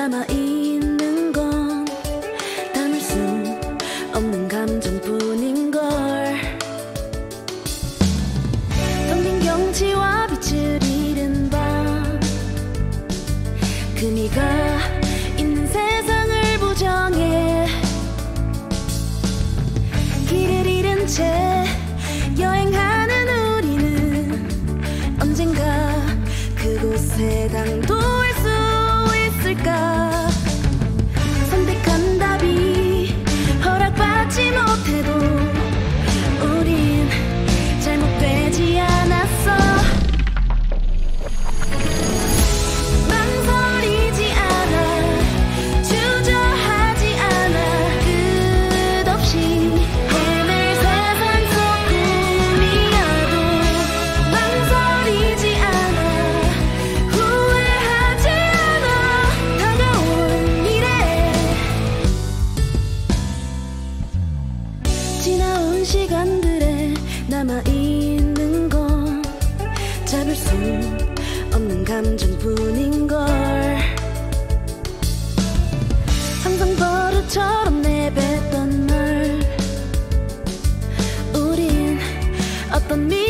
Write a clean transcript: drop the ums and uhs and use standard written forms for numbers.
남아있는 건 담을 수 없는 감정뿐인걸. 텅빈 경치와 빛을 잃은 밤, 그미가 있는 세상을 부정해. 길을 잃은 채 여행하는 우리는 언젠가 그곳에 당도할 수 있을까. 선택한 답이 허락받지 못해도 우린 잘못되지 않았어. 망설이지 않아, 주저하지 않아, 끝없이 헤맬 세상 속 꿈이어도 망설이지 않아, 후회하지 않아, 다가올 미래. 지나온 시간들에 남아있는 건 잡을 수 없는 감정뿐인걸. 항상 버릇처럼 내뱉던 말, 우린 어떤 미